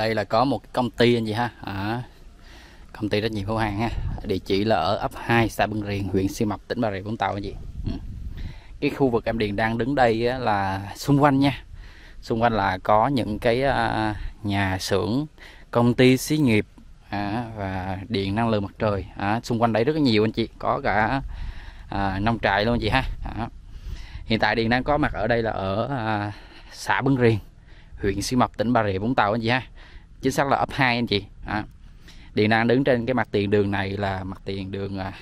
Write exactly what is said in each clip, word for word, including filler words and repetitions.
đây là có một công ty anh chị ha, à, công ty trách nhiệm hữu hạn ha, địa chỉ là ở ấp hai xã Bưng Riềng, huyện Xuyên Mộc, tỉnh Bà Rịa Vũng Tàu anh chị. Ừ. Cái khu vực em Điền đang đứng đây á, là xung quanh nha, xung quanh là có những cái uh, nhà xưởng, công ty xí nghiệp à, và điện năng lượng mặt trời à, xung quanh đây rất là nhiều anh chị, có cả à, nông trại luôn anh chị ha. À. Hiện tại Điền đang có mặt ở đây là ở à, xã Bưng Riềng, huyện Xuyên Mộc, tỉnh Bà Rịa Vũng Tàu anh chị ha, chính xác là ấp hai anh chị. À. Điền đang đứng trên cái mặt tiền đường này là mặt tiền đường à,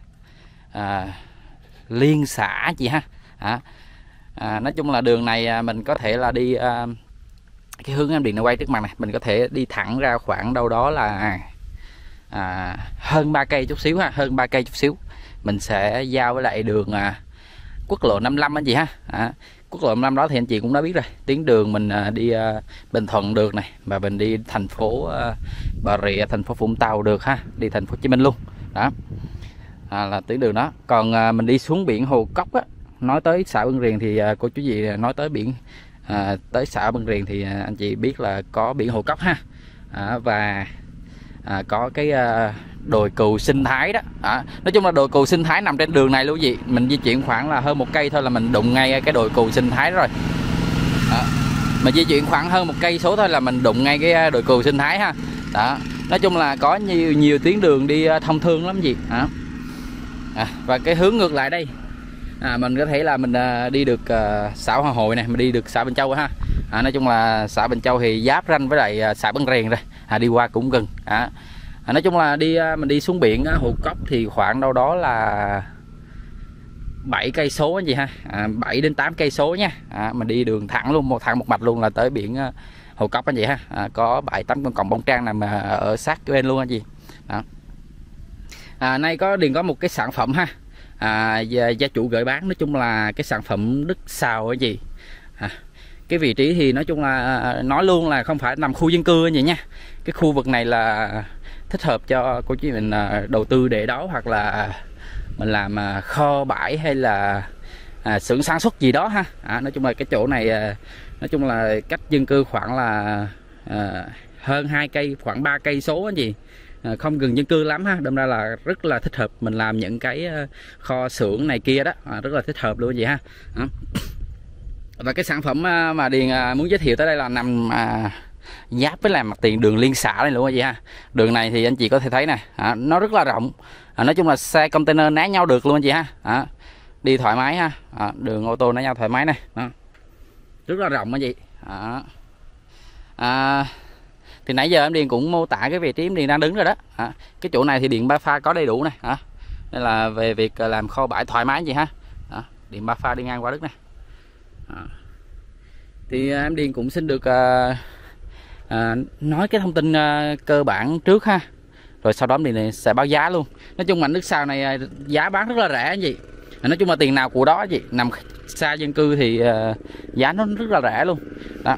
à, liên xã chị ha. À. À, nói chung là đường này à, mình có thể là đi à, cái hướng em Điền nó quay trước mặt này, mình có thể đi thẳng ra khoảng đâu đó là à, hơn ba cây chút xíu ha, hơn ba cây chút xíu mình sẽ giao với lại đường à, quốc lộ năm mươi lăm anh chị ha. À, quốc lộ năm mươi lăm đó thì anh chị cũng đã biết rồi, tuyến đường mình à, đi à, Bình Thuận được này, và mình đi thành phố à, Bà Rịa, thành phố Vũng Tàu được ha, đi thành phố Hồ Chí Minh luôn đó, à, là tuyến đường đó. Còn à, mình đi xuống biển Hồ Cốc á, nói tới xã Bưng Riềng thì à, cô chú gì nói tới biển à, tới xã Bưng Riềng thì à, anh chị biết là có biển Hồ Cốc ha, à, và à, có cái à, đồi cừu sinh thái đó. À, nói chung là đồi cừu sinh thái nằm trên đường này luôn gì, mình di chuyển khoảng là hơn một cây thôi là mình đụng ngay cái đồi cừu sinh thái rồi. À, mình di chuyển khoảng hơn một cây số thôi là mình đụng ngay cái đồi cừu sinh thái ha. Đó, nói chung là có nhiều nhiều tuyến đường đi thông thương lắm gì. À, à, và cái hướng ngược lại đây à, mình có thể là mình à, đi được à, xã Hòa Hội này, mình đi được xã Bình Châu ha. À, nói chung là xã Bình Châu thì giáp ranh với lại à, xã Bưng Riềng rồi, à, đi qua cũng gần. À, à, nói chung là đi mình đi xuống biển Hồ Cốc thì khoảng đâu đó là bảy cây số anh chị ha, à, bảy đến tám cây số nha. À, mình đi đường thẳng luôn, một thẳng một mạch luôn là tới biển Hồ Cốc anh chị ha. À, có bảy tám con còng bông trang nằm ở sát bên luôn anh chị. Đó. À, nay có Điền có một cái sản phẩm ha, à, gia chủ gửi bán, nói chung là cái sản phẩm đứt sào anh chị. À, cái vị trí thì nói chung là nói luôn là không phải nằm khu dân cư anh chị nha, cái khu vực này là thích hợp cho cô chú mình đầu tư để đó, hoặc là mình làm kho bãi hay là à, xưởng sản xuất gì đó ha. À, nói chung là cái chỗ này nói chung là cách dân cư khoảng là à, hơn hai cây, khoảng ba cây số anh chị, à, không gần dân cư lắm ha, đâm ra là rất là thích hợp mình làm những cái kho xưởng này kia đó, à, rất là thích hợp luôn vậy ha. À. Và cái sản phẩm mà Điền muốn giới thiệu tới đây là nằm à, giáp với làm mặt tiền đường liên xã này luôn anh chị ha. Đường này thì anh chị có thể thấy nè, à, nó rất là rộng, à, nói chung là xe container né nhau được luôn anh chị ha. À, đi thoải mái ha, à, đường ô tô né nhau thoải mái này, à, rất là rộng anh chị. À, à, thì nãy giờ em Điền cũng mô tả cái vị trí em Điền đang đứng rồi đó. À, cái chỗ này thì điện ba pha có đầy đủ này, à, nên là về việc làm kho bãi thoải mái anh chị ha. À, điện ba pha đi ngang qua đất này. À, thì em Điền cũng xin được uh, À, nói cái thông tin uh, cơ bản trước ha, rồi sau đó thì sẽ báo giá luôn. Nói chung mảnh nước sào này uh, giá bán rất là rẻ anh chị, à, nói chung là tiền nào của đó chị, nằm xa dân cư thì uh, giá nó rất là rẻ luôn đó.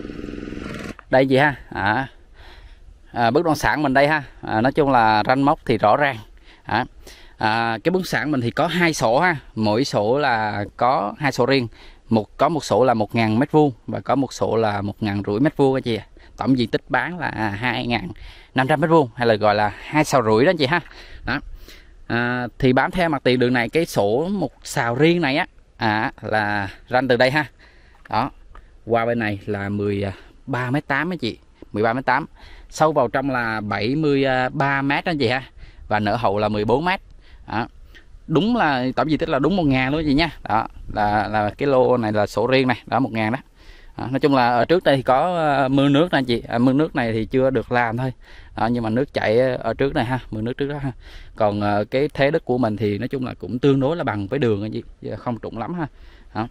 Đây chị ha, à, à, bất động sản mình đây ha, à, nói chung là ranh mốc thì rõ ràng. À, à, cái bất động sản mình thì có hai sổ ha, mỗi sổ là có hai sổ riêng, một có một sổ là một ngàn mét vuông và có một sổ là một ngàn rưỡi mét vuông anh chị. Tổng diện tích bán là hai ngàn năm trăm mét vuông, hay là gọi là hai sào rưỡi đó anh chị ha. Đó. À, thì bám theo mặt tiền đường này, cái sổ một sào riêng này á, à, là ranh từ đây ha, đó qua bên này là mười ba mét tám anh chị, mười ba mét tám, sâu vào trong là bảy mươi ba mét anh chị ha, và nở hậu là mười bốn mét. Đó. Đúng là tổng diện tích là đúng một ngàn luôn anh chị nha. Đó là là cái lô này là sổ riêng này, đó một ngàn đó. À, nói chung là ở trước đây thì có uh, mương nước này anh chị, à, mương nước này thì chưa được làm thôi, à, nhưng mà nước chảy ở trước này ha, mương nước trước đó ha. Còn uh, cái thế đất của mình thì nói chung là cũng tương đối là bằng với đường anh chị, không trũng lắm ha. Đó.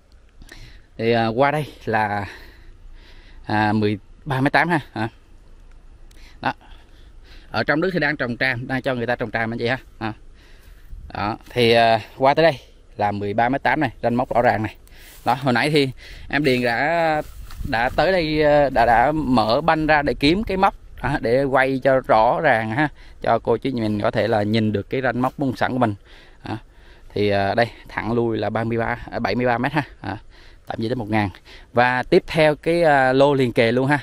Thì uh, qua đây là à, mười ba mét tám ha. À. Đó. Ở trong nước thì đang trồng cam, đang cho người ta trồng cam anh chị ha. À. Đó. Thì uh, qua tới đây là mười ba mét tám này, ranh mốc rõ ràng này. Đó, hồi nãy thì em Điền đã đã tới đây, đã đã mở banh ra để kiếm cái móc à, để quay cho rõ ràng ha, cho cô chú mình có thể là nhìn được cái ranh móc bung sẵn của mình. À, thì à, đây thẳng lui là ba mươi ba bảy mươi ba mét ha, à, tạm diện đến một ngàn. Và tiếp theo cái à, lô liền kề luôn ha,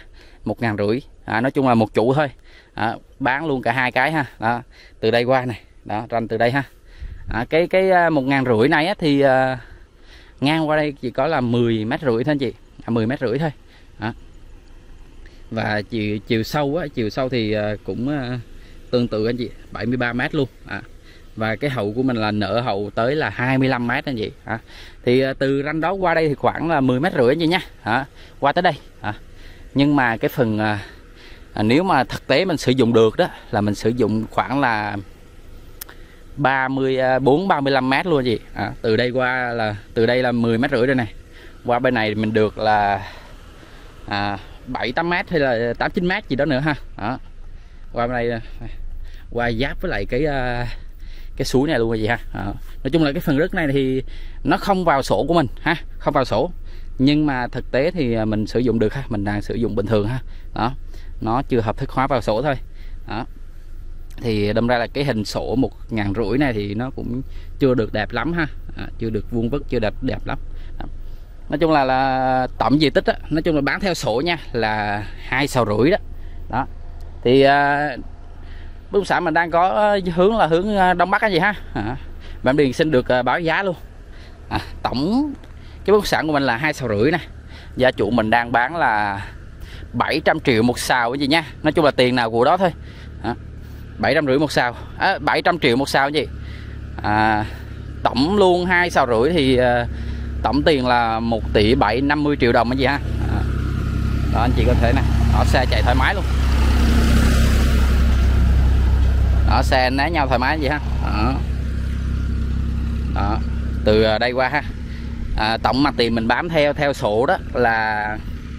một ngàn rưỡi. À, nói chung là một trụ thôi. À, bán luôn cả hai cái ha. Đó, từ đây qua này, đó ranh từ đây ha. À, cái cái một ngàn rưỡi này á, thì à, ngang qua đây chỉ có là mười mét rưỡi thôi anh chị, à, mười mét rưỡi thôi. Đó. Và chiều chiều sâu á, chiều sâu thì à, cũng à, tương tự anh chị, bảy mươi ba mét luôn. À, và cái hậu của mình là nở hậu tới là hai mươi lăm mét anh chị. À, thì à, từ ranh đó qua đây thì khoảng là mười mét rưỡi anh chị nha. À, qua tới đây. À, nhưng mà cái phần à, à, nếu mà thực tế mình sử dụng được đó là mình sử dụng khoảng là ba mươi bốn ba mươi lăm mét luôn gì. À, từ đây qua là từ đây là mười mét rưỡi đây này, qua bên này mình được là à, bảy tám mét hay là tám chín mét gì đó nữa ha. Đó. Qua bên đây qua giáp với lại cái cái suối này luôn gì ha. Đó. Nói chung là cái phần đất này thì nó không vào sổ của mình ha, không vào sổ, nhưng mà thực tế thì mình sử dụng được ha, mình đang sử dụng bình thường ha. Đó, nó chưa hợp thức hóa vào sổ thôi. Đó, thì đâm ra là cái hình sổ một ngàn rưỡi này thì nó cũng chưa được đẹp lắm ha. À, chưa được vuông vức, chưa đẹp đẹp lắm. Đó. Nói chung là, là tổng diện tích á, nói chung là bán theo sổ nha là hai sào rưỡi đó. Đó thì à, bất động sản mình đang có hướng là hướng đông bắc cái gì ha. À, bạn Điền xin được à, báo giá luôn. À, tổng cái bất động sản của mình là hai sào rưỡi nè, gia chủ mình đang bán là bảy trăm triệu một sào cái gì nha. Nói chung là tiền nào của đó thôi. À, bảy trăm rưỡi một sào, à, bảy trăm triệu một sào gì. À, tổng luôn hai sào rưỡi thì à, tổng tiền là một tỷ bảy năm mươi triệu đồng cái gì ha. À, đó anh chị có thể nè, đó xe chạy thoải mái luôn. Đó, xe né nhau thoải mái vậy ha. Đó. Đó, từ đây qua ha. À, tổng mặt tiền mình bám theo theo sổ đó là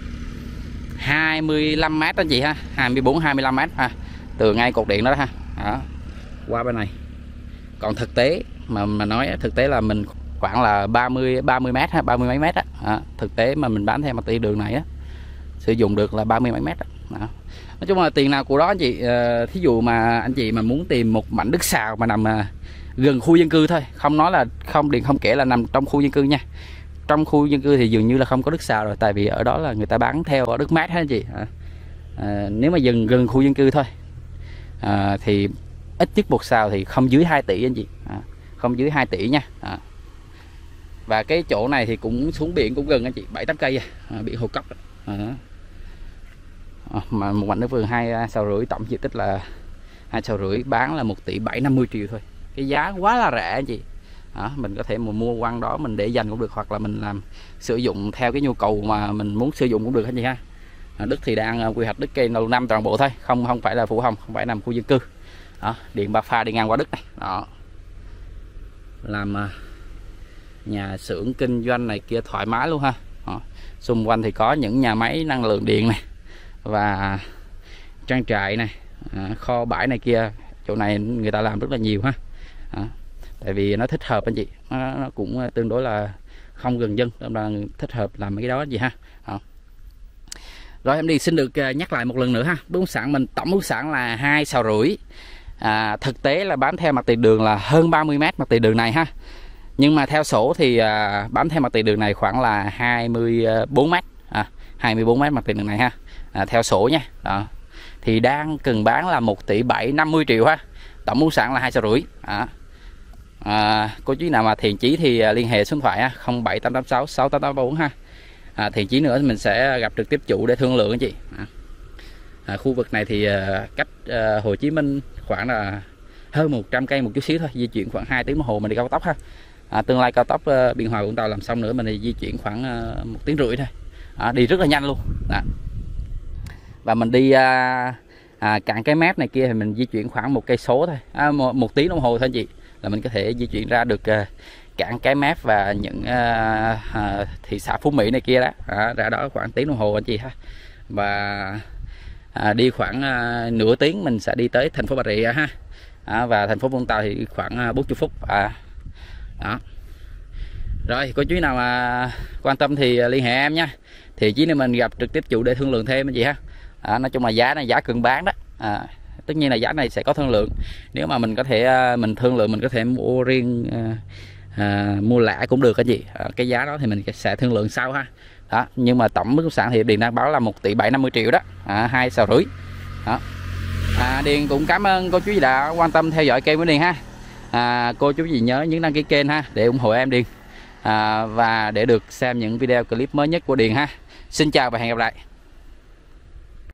hai mươi lăm mét anh chị ha, hai mươi bốn hai mươi lăm mét ha, từ ngay cột điện đó, đó ha. Đó, qua bên này. Còn thực tế mà mà nói thực tế là mình khoảng là ba mươi ba mươi mét ha, ba mươi mấy mét á. À, thực tế mà mình bán theo mặt tiền đường này á, sử dụng được là ba mươi mấy mét đó. Đó. Nói chung là tiền nào của đó anh chị. À, thí dụ mà anh chị mà muốn tìm một mảnh đất sào mà nằm à, gần khu dân cư thôi, không nói là không Điền không kể là nằm trong khu dân cư nha. Trong khu dân cư thì dường như là không có đất sào rồi, tại vì ở đó là người ta bán theo ở đất mát hết anh chị. À, à, nếu mà dừng gần khu dân cư thôi à, thì ít nhất một sào thì không dưới hai tỷ anh chị. À, không dưới hai tỷ nha. À. Và cái chỗ này thì cũng xuống biển cũng gần anh chị, bảy tám cây à, biển Hồ Cốc. À. À, mà một mảnh đất vườn hai sào rưỡi, tổng diện tích là hai sào rưỡi, bán là một tỷ bảy năm mươi triệu thôi. Cái giá quá là rẻ anh chị. À, mình có thể mà mua quăng đó mình để dành cũng được, hoặc là mình làm sử dụng theo cái nhu cầu mà mình muốn sử dụng cũng được anh chị ha. À, đất thì đang quy hoạch đất cây lâu năm toàn bộ thôi, không không phải là phủ hồng, không phải nằm khu dân cư. Đó, điện ba pha đi ngang qua đất này. Đó, làm nhà xưởng kinh doanh này kia thoải mái luôn ha. Đó. Xung quanh thì có những nhà máy năng lượng điện này và trang trại này, à, kho bãi này kia. Chỗ này người ta làm rất là nhiều ha. Đó. Tại vì nó thích hợp anh chị, nó, nó cũng tương đối là không gần dân, nên là thích hợp làm mấy cái đó gì ha. Đó. Rồi em đi xin được nhắc lại một lần nữa ha. Bất động sản mình tổng bất động sản là hai sào rưỡi. À, thực tế là bám theo mặt tiền đường là hơn ba mươi mét mặt tiền đường này ha. Nhưng mà theo sổ thì à, bám theo mặt tiền đường này khoảng là hai mươi bốn mét. À, hai mươi bốn mét mặt tiền đường này ha. À, theo sổ nha. Đó. Thì đang cần bán là một tỷ bảy năm mươi triệu ha. Tổng bất động sản là hai sào rưỡi. À. À, cô chú nào mà thiện chí thì liên hệ số điện thoại ha, không bảy tám tám sáu sáu tám tám bốn ha. À, thiện chí nữa mình sẽ gặp trực tiếp chủ để thương lượng anh chị. À. À, khu vực này thì à, cách à, Hồ Chí Minh khoảng là hơn một trăm cây một chút xíu thôi, di chuyển khoảng hai tiếng đồng hồ mình đi cao tốc ha. À, tương lai cao tốc uh, Biên Hòa Vũng Tàu làm xong nữa mình thì di chuyển khoảng uh, một tiếng rưỡi thôi. À, đi rất là nhanh luôn. Đó. Và mình đi uh, à, cạn cái mép này kia thì mình di chuyển khoảng một cây số thôi, à, một, một tiếng đồng hồ thôi anh chị, là mình có thể di chuyển ra được uh, cạn cái mép và những uh, uh, thị xã Phú Mỹ này kia đó. À, ra đó khoảng tiếng đồng hồ anh chị ha. Và à, đi khoảng uh, nửa tiếng mình sẽ đi tới thành phố Bà Rịa ha. À, và thành phố Vũng Tàu thì khoảng uh, bốn mươi phút. À, đó. Rồi có chú nào mà quan tâm thì liên hệ em nha, thì chỉ nên mình gặp trực tiếp chủ để thương lượng thêm anh chị ha. À, nói chung là giá này giá cần bán đó. À, tất nhiên là giá này sẽ có thương lượng, nếu mà mình có thể mình thương lượng mình có thể mua riêng à, à, mua lẻ cũng được anh chị. À, cái giá đó thì mình sẽ thương lượng sau ha. đó. Nhưng mà tổng bất động sản thì Điền đang báo là một tỷ bảy năm mươi triệu đó, à, hai sào rưỡi đó. À, Điền cũng cảm ơn cô chú gì đã quan tâm theo dõi kênh của Điền ha. À, cô chú gì nhớ nhấn đăng ký kênh ha để ủng hộ em Điền, à, và để được xem những video clip mới nhất của Điền ha. Xin chào và hẹn gặp lại.